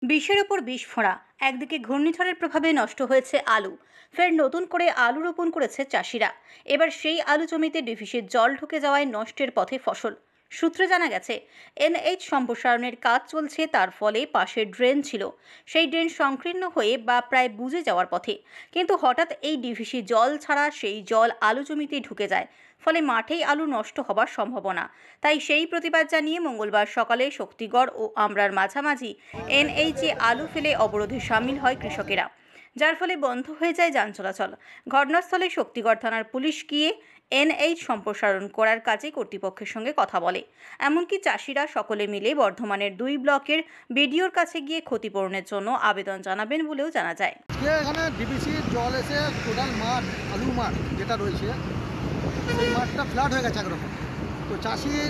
বিষের ওপর বিষ ফোঁড়া। একদিকে ঘূর্ণিঝড়ের প্রভাবে নষ্ট হয়েছে আলু, ফের নতুন করে আলু রোপণ করেছে চাষিরা। এবার সেই আলু জমিতে ডিভিসির জল ঢুকে যাওয়ায় নষ্টের পথে ফসল। সূত্রে জানা গেছে, এনএইচ সম্প্রসারণের কাজ চলছে, তার ফলে পাশে ড্রেন ছিল, সেই ড্রেন সংকীর্ণ হয়ে বা প্রায় বুজে যাওয়ার পথে। কিন্তু হঠাৎ এই ডিভিসি জল ছাড়া সেই জল আলু জমিতে ঢুকে যায়, ফলে মাঠেই আলু নষ্ট হবার সম্ভাবনা। তাই সেই প্রতিবাদ জানিয়ে মঙ্গলবার সকালে শক্তিগড় ও আমরার মাঝামাঝি এনএইচে আলু ফেলে অবরোধে সামিল হয় কৃষকেরা, যার ফলে বন্ধ হয়ে যায় যান চলাচল। ঘটনাস্থলে শক্তিগড় থানার পুলিশ গিয়ে এনএইচ সম্প্রসারণ করার কাজে কর্তৃপক্ষের সঙ্গে কথা বলে। এমনকি চাষিরা সকলে মিলে বর্ধমানের 2 ব্লকের বিডিওর কাছে গিয়ে ক্ষতিপূরণের জন্য আবেদন জানাবেন বলেও জানা যায়। এখানে ডিবিসির জল এসে টোটাল মাঠ, আলু মাঠ যেটা রয়েছে সেই মাঠটা ফ্ল্যাট হয়ে গেছে একরকম। তো চাষির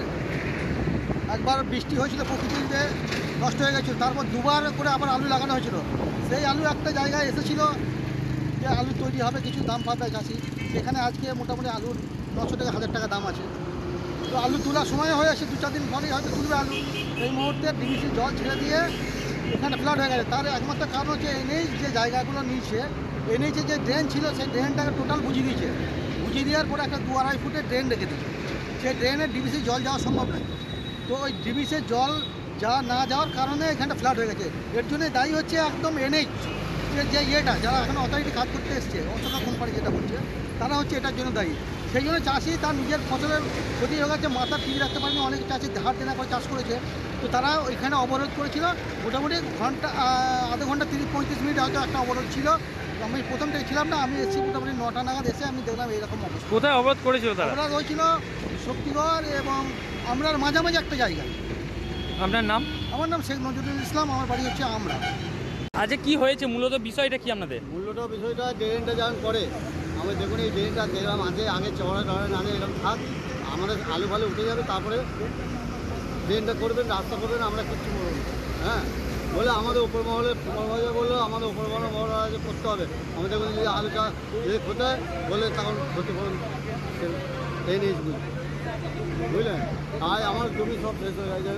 একবার বৃষ্টি হয়েছিল, প্রকৃতিতে নষ্ট হয়ে গেছিলো, তারপর দুবার করে আবার আলু লাগানো হয়েছিল। সেই আলু একটা জায়গায় এসেছিল যে আলু তৈরি হবে, কিছু দাম পাবে চাষি, সেখানে আজকে মোটামুটি আলুর 900 টাকা 1000 টাকা দাম আছে। তো আলু তোলার সময় হয়ে আসে, 2-4 দিন পরেই হয়তো তুলবে আলু। এই মুহূর্তে ডিবিসির জল ছেড়ে দিয়ে এখানে ফ্ল্যাট হয়ে গেছে। তার একমাত্র কারণ হচ্ছে এনএইচ যে জায়গাগুলো নিচ্ছে, এনএইচে যে ড্রেন ছিল সেই ড্রেনটাকে টোটাল বুঝিয়ে দিয়েছে। বুঝিয়ে দেওয়ার পরে একটা 2-2.5 ফুটের ড্রেন রেখে দিয়েছে। সেই ড্রেনের ডিবিসির জল যাওয়া সম্ভব নয়। তো ওই ডিবিসির জল না যাওয়ার কারণে এখানটা ফ্ল্যাট হয়ে গেছে। এর জন্য দায়ী হচ্ছে একদম এনএইচ যে ইয়েটা, যারা এখানে অথরিটি কাজ করতে এসছে, অশোকা কোম্পানি যেটা বলছে, তারা হচ্ছে এটার জন্য দায়ী। সেই জন্য চাষি তার নিজের ফসলের ক্ষতি হয়ে গেছে, মাথা ঠিক রাখতে পারেনি। অনেক চাষি ধার দেনা করে চাষ করেছে। তো তারা ওইখানে অবরোধ করেছিল মোটামুটি ঘন্টা, আধা ঘন্টা 30-35 মিনিট হয়তো একটা অবরোধ ছিল। আমি প্রথম থেকে ছিলাম না, আমি এসেছি মোটামুটি 9টা নাগাদ, এসে আমি দেখলাম এইরকম অবস্থা। কোথায় অবরোধ করেছিল তারা? অবরোধ হয়েছিল শক্তিগড় এবং আমরার মাঝামাঝি একটা জায়গা। আপনার নাম? আমার নাম শেখ নজরুল ইসলাম, আমার বাড়ি হচ্ছে আমরা। আজকে কি হয়েছে মূলত বিষয়টা কি আপনাদের? মূলত বিষয়টা ড্রেনটা যখন করে, আমি দেখুন এই ড্রেনটা দেখলাম আগে চওড়া না এরকম থাক, আমাদের আলু ফালু উঠে যাবে, তারপরে ড্রেনটা করবেন, রাস্তা করবেন, আমরা কিচ্ছু বলবো না। হ্যাঁ, বলে আমাদের উপর মহলে বললো আমাদের উপর মহলে করতে হবে। আমি দেখুন যদি আলুটা যদি কোথায় বলে তখন ক্ষতিপূরণ এনএইচ বুঝলেন। তাই আমার জমি সব শেষ হয়ে গেছে।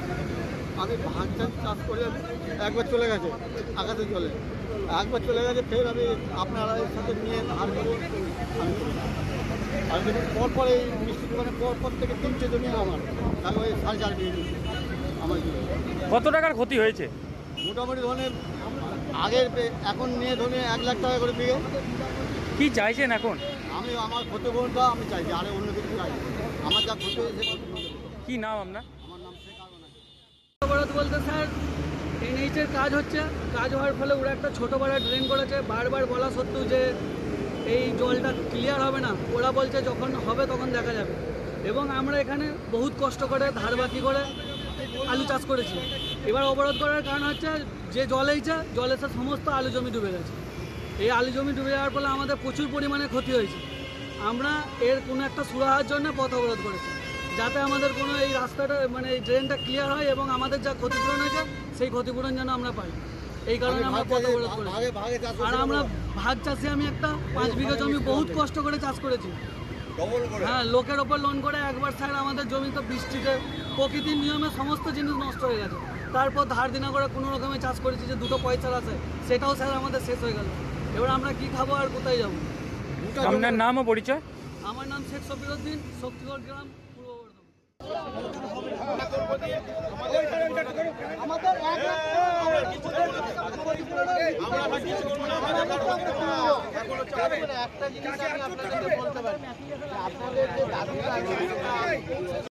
আমি ভাগ চাষ করে একবার চলে গেছে, আগাতে চলে একবার চলে গেছে, ফের আমি আপনারা এর সাথে নিয়ে ধার করবো। আর দেখুন পরপর এই মিষ্টি দোকানে পরপর থেকে 3টে জমি আমার, আমি ওই 4.5 বিঘে আমার জমি। কত টাকার ক্ষতি হয়েছে? মোটামুটি ধরনের আগের এখন নিয়ে ধরনে 1 লাখ টাকা করে বিঘে। কি চাইছেন এখন? আমি আমার ক্ষতিপূরণটা আমি চাইছি, আরে অন্য কিছু চাই। আমার যা ক্ষতি হয়েছে। কি নাম আপনার? আমার নাম শেখ আরমান। অবরোধ বলতে স্যার, এনএইচের কাজ হচ্ছে, কাজ হওয়ার ফলে ওরা একটা ছোটো পাড়া ড্রেন করেছে। বারবার বলা সত্ত্বেও যে এই জলটা ক্লিয়ার হবে না, ওরা বলছে যখন হবে তখন দেখা যাবে। এবং আমরা এখানে বহুত কষ্ট করে ধার বাকি করে আলু চাষ করেছি। এবার অবরোধ করার কারণ হচ্ছে যে জল এসে সমস্ত আলু জমি ডুবে গেছে। এই আলু জমি ডুবে যাওয়ার ফলে আমাদের প্রচুর পরিমাণে ক্ষতি হয়েছে। আমরা এর কোনো একটা সুরাহার জন্য পথ অবরোধ করেছি, যাতে আমাদের কোনো এই রাস্তাটা মানে এই ড্রেনটা ক্লিয়ার হয় এবং আমাদের যা ক্ষতিপূরণ হয়েছে সেই ক্ষতিপূরণ যেন আমরা পাই। এই কারণে আমরা পথ অবরোধ করেছি। আর আমরা ভাগ চাষি, আমি একটা 5 বিঘা জমি বহুত কষ্ট করে চাষ করেছি। হ্যাঁ, লোকের ওপর লোন করে একবার স্যার আমাদের জমিতে বৃষ্টিতে প্রকৃতির নিয়মে সমস্ত জিনিস নষ্ট হয়ে গেছে। তারপর ধার দিনা করে কোনো রকমে চাষ করেছি, যে 2 পয়সার আছে সেটাও স্যার আমাদের শেষ হয়ে গেল। এবার আমরা কি খাবো আর কোথায় যাবো? আপনার নাম ও পরিচয়? আমার নাম শেখ সফিরউদ্দিন, শক্তিগড় গ্রাম, পূর্ব বর্ধমান।